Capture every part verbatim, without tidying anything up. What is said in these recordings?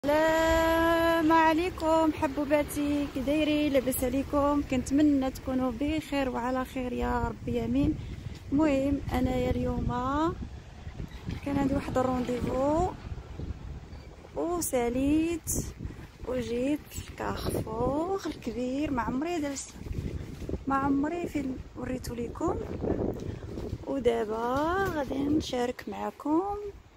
السلام عليكم حبوباتي، كي دايرين؟ لاباس عليكم؟ كنتمنى تكونوا بخير وعلى خير يا رب يامين. المهم انايا اليوم كان عندي واحد الرونديفو وساليت وجيت كارفور الكبير. ما عمري درت ما عمري فين وريتو ليكم، ودابا غادي نشارك معكم.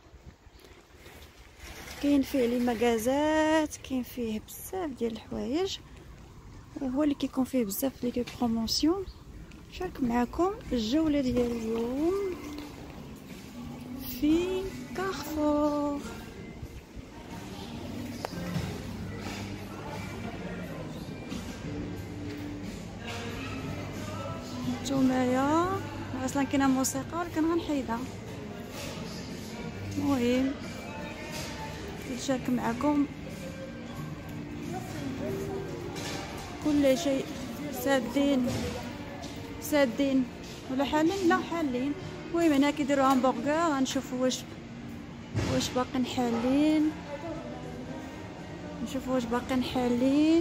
كاين فيه لي مغازات، كاين فيه بزاف ديال الحوايج، وهو اللي كيكون فيه بزاف لي بروموسيون. نشارك معكم الجوله ديال اليوم في كارفور. نتومايا اصلا كاينه موسيقى ولكن غنحيدها. المهم نشارك معكم كل شيء. سادين سادين ولا حالين؟ لا حالين. المهم هنا كيديروا همبرغر، غنشوفوا واش واش باقيين حالين، نشوفوا واش باقيين حالين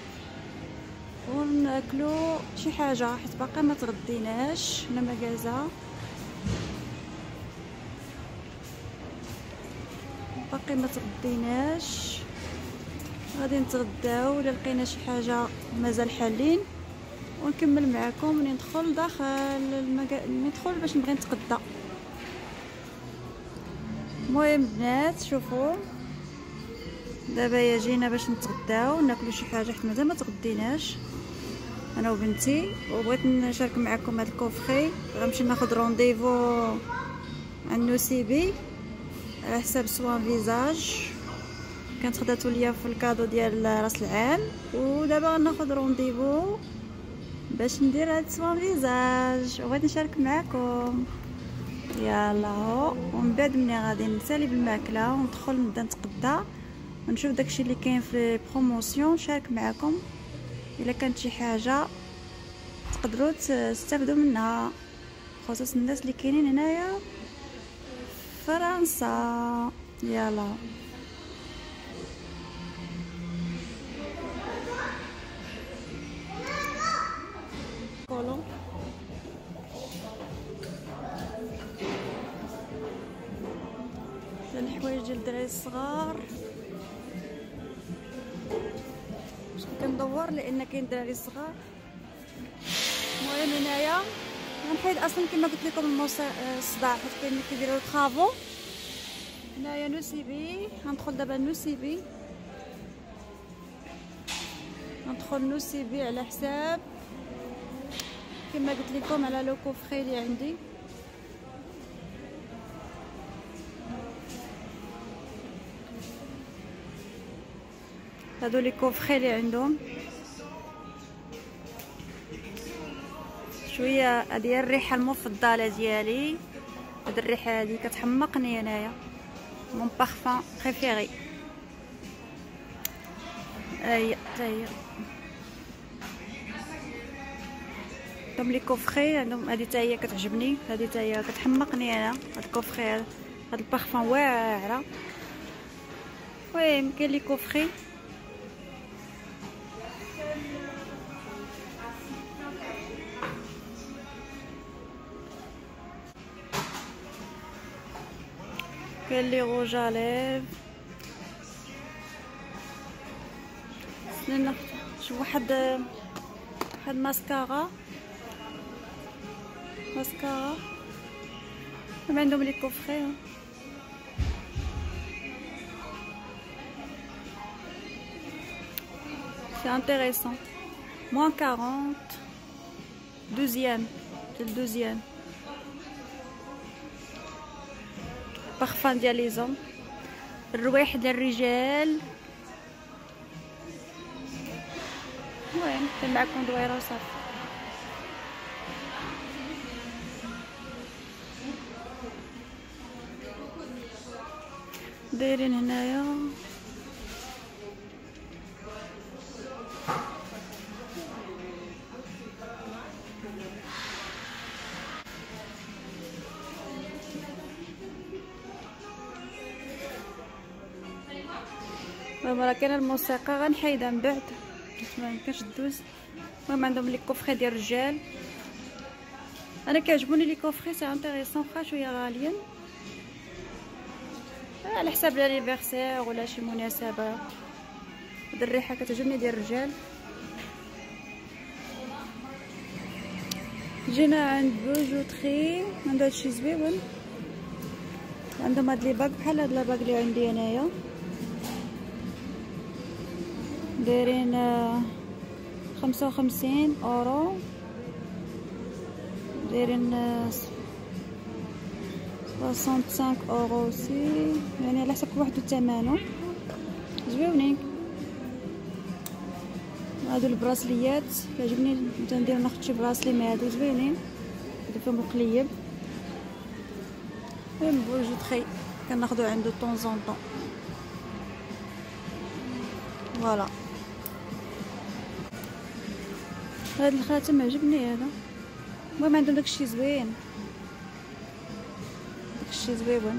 وناكلوا شي حاجه، حيت باقي ما تغديناش. هنا مكازا باقي ما تغديناش، غادي نتغداو الا لقينا شي حاجه مازال حالين ونكمل معكم. ندخل داخل المكا... ندخل باش نبغي نتغدى. المهم بنات شوفوا دابا يا جينا باش نتغداو ناكلوا شي حاجه حيت مازال ما تغديناش انا وبنتي. وبغيت نشارك معكم هذا الكوفري. غنمشي ناخذ رونديفو عند نوسيبي على حساب سوان فيزاج، كانت خداتو ليا في الكادو ديال راس العام، ودابا غناخذ رونديفو باش ندير هاد سوان فيزاج وبغيت نشارك معكم. يلا هو ومن بعد ملي غادي نسالي بالماكله وندخل نبدا نتغدى ونشوف داكشي اللي كاين في بروموسيون، نشارك معكم الا كانت شي حاجه تقدروا تستافدوا منها، خصوص الناس اللي كاينين هنايا فرنسا. يلا كولو الحوايج ديال الدراري الصغار. كندور لان كاين دراري صغار. المهم هنايا غنحيد اصلا كما قلت لكم الموسيقى الصداع حيت كاين كيديروا الطرافو. هنايا نوسيبي، غندخل دابا نوسيبي، ندخل نوسيبي على حساب كما قلت لكم على لو كوفري اللي عندي. هادو لي كوفري اللي عندهم شويه. هذه الريحه المفضله ديالي، هاد الريحه هادي كتحمقني انايا، مون بارفان بريفيري. هي حتى هي عندهم لي كوفري، عندهم هذه حتى هي كتعجبني، هذه حتى هي كتحمقني انا. هاد الكوفري هاد البارفان واعره. المهم كاين لي كوفري كاين لي روج اليف. استنى شوف واحد واحد ماسكارا ماسكارا ما عندهم لي كوفري. سي انتريسون. موان كارونت دوزيام، سي الدوزيام بارفان ديال لي زوم. الروايح ديال الرجال. المهم كان معكم دويره وصافي. دايرين هنايا راه كاينه الموسيقى غنحيدها من بعد ما يمكنش دوز. المهم عندهم لي كوفري ديال الرجال. انا كيعجبوني لي كوفري سي انتريسون، واخا شويه غاليين على حساب لانيفرسير ولا شي مناسبه. هاد الريحه كتعجبني ديال الرجال. جينا عند بوجوتري، عند هادشي زويون. عندهم هاد لي باك بحال هاد الباك اللي عندي انايا، دايرين خمسة وخمسين اورو، دايرين خمسة وخمسين اورو سي، يعني على حسب كل واحد وثمنه. زويونين هادو البراسليات كيعجبني تندير ناخد شي براسلي مع هادو زوينين، هادو فيهم القليب. المهم بوجوتري كناخدو عنده طون زون طون. فوالا هاد الخاتم عجبني هذا. المهم عندهم داكشي زوين، داكشي زويون.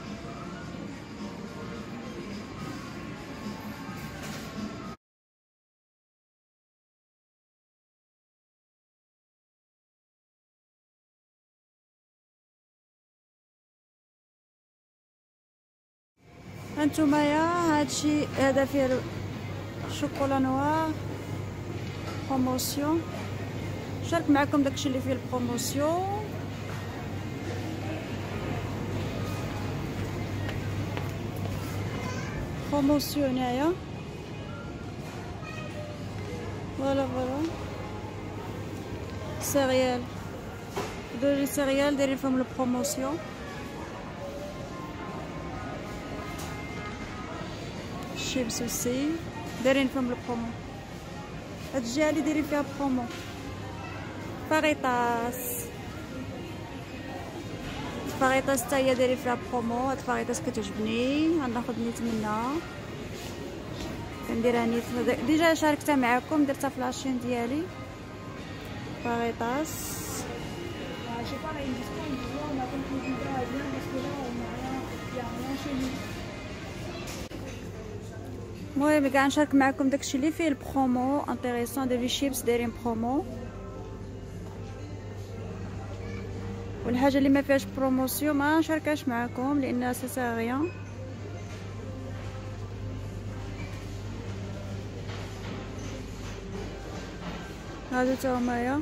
هانتومايا هادشي هذا فيه شوكولا نوار بروموسيون. شارك معكم داكشي اللي فيه البروموسيون. بروموسيون هنايا فوالا فوالا. سيريال، هادو لي سيريال دايرين فيهم البروموسيون. شيبس وسي دايرين فيهم البرومو. هاد الجهه دايرين فيها برومو. فاريطاس، فاريطاس حتى هي دايرين فيها برومو. هاد فاريطاس كتعجبني، غناخد نيت منها، كنديرها نيت. ديجا شاركتها معكم، درتها في لاشين ديالي. فاريطاس المهم كاع نشارك معكم داكشي اللي فيه البرومو انتريسون. دي شيبس دايرين برومو، والحاجه اللي ما فيهاش بروموسيون ما نشاركهاش معكم لان سا سا ريان. هادو تا همايا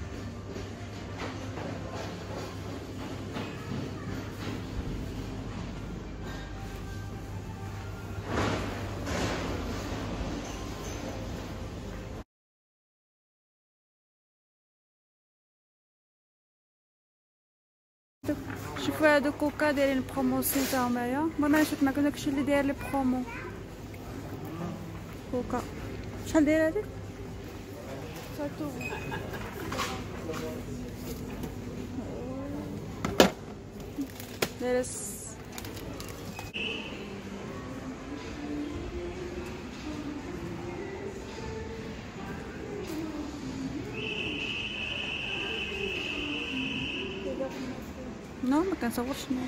شوفوا هادو كوكا دايرين بروموسيون تا همايا. المهم انا شفت معكم داكشي اللي داير لي برومو. كوكا شحال داير هاديك؟ داير نو ما كنصورش معاك.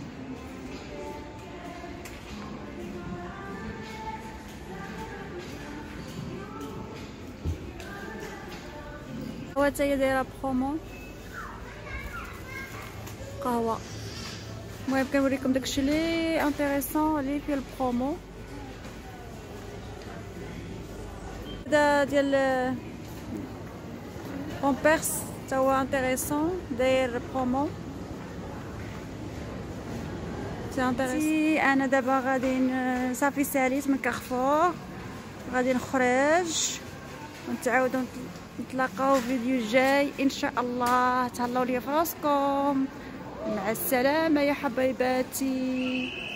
هو حتى هي دايره برومو قهوه. المهم كنوريكم داكشي لي انتريسون اللي فيه البرومو. هذا ديال بامبرس تا هو انتريسون داير برومو. سي انا دابا غادي صافي ساليت من كارفور، غادي نخرج ونتعاودوا نتلاقاو في فيديو جاي ان شاء الله. تهلاو ليا فراسكم. مع السلامه يا حبيباتي.